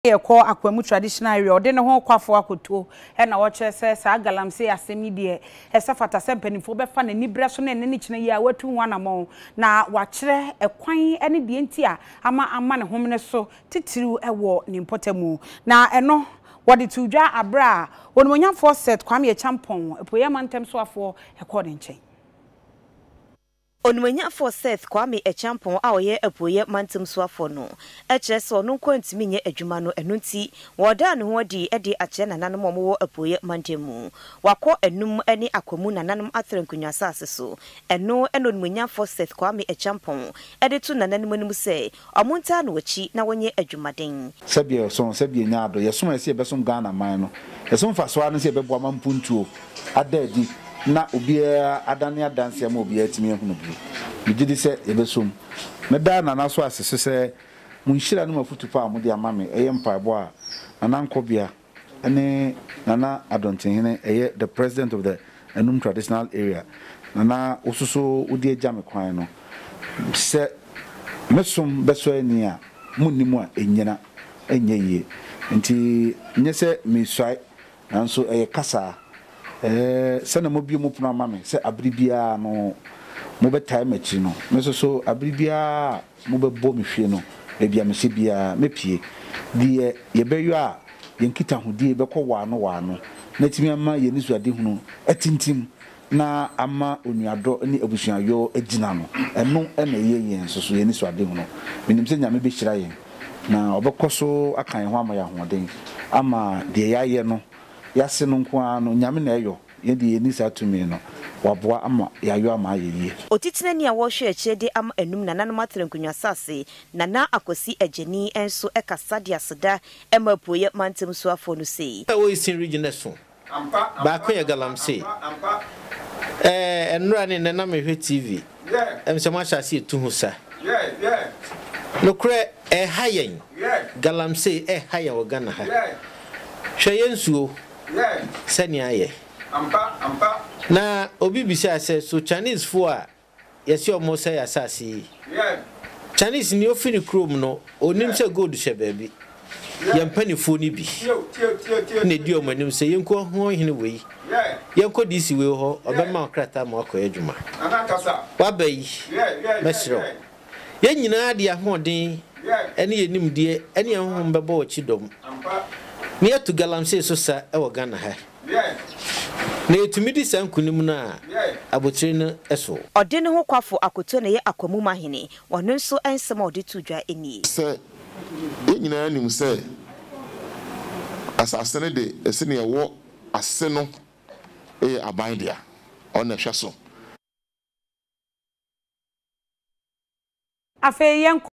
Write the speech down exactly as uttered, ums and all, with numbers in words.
ye call Akwamu traditional area, or then a whole quaffo akoto, and our chair says, I Galamsey as a media, as a fat assembly for Befan and Nibrason and Nichna ya were two one among. Now, watch a quine any dientia, ama a man homeless so, titu a war nimpotemu. Now, and no, what the two jar abra, when when you first said, Kwame a champon, a poeman temswa for according chain. Onwenya for Seth Kwame a champon awoye apoye mantum swafo no eche so no kwantimi nye adwuma no enu nti woda ne ho di ede ache nananom omo apoye mantemu wakọ enum ani akwamu nananom atrenkunwa asase so eno eno onwenya for Seth Kwame a champon ede tu nananom anim se omonta na wachi na wonye adwumaden sabia so sabia nyaado yesom ese besom Ghana man no yesom faso anu se bebo amampuntuo adadi na obia adane adanse ma obia timi ehunu bi bigidi se ebesom meda na naso asese se munhira no mafutupa amode amame eye mpaebo a anankobia ene nana adontenhene eye the president of the Enum traditional area nana osuso odi agame kwan no se mesom beso ani a munnimu a enyina enyeyi nti nyese miswai nanso eye kasa eh sana mo bi mo puna mame se abribia no mo betai machi no meso so abribia mo bebo me hwe no e bia me se bia mepie die ye beyo a yenkita hodie bekọ waano waano na timi ama ye nisu ade hunu etintim na ama onuado ni abusuayo agina no eno ena ye yen so so ye nisu ade hunu minim se nyame be hira yen na obekoso akan ho ama ya hoden ama de ya ye no yase no nko ano nyame na eyo ye de ni sa tumi no waboa ama yayo ama yeye otitine ni a wo hwe akire de am enum nananom atrenkunwa sase nana akosi ageni enso ekasade aseda emapoye mantem so afo no sei wo isin region so ba ko ye Galamsey eh enura ni nana mehwe T V em se ma sha se tu husa yeah yeah no kre eh hayen Galamsey eh hayen wo Ghana ha hwe yensuo yeah sani aye ampa ampa na obi bisa say so Chinese fo a yesi omo say asase yeah Chinese ni ofini chrome no onim say gold she baby yempani fo ni bi na di omo nim say yenko ho hene we yeah yenko disi we ho obema krata ma akọ adwuma anakasa wabai yeah mesro yen nyina de ahoden ene yenim de ene ho mbebo wo chidom ampa ni atu Galamsey so sa e wo Ghana ha yeah na etumidi sankunim na abotire no eso ode ne ho kwafo akoto na ye akwamu mahene wono nso ensem ode tudwa eni se enyina anim se asase ne de ese ne wo ase no e aban dia ona hweso afa yen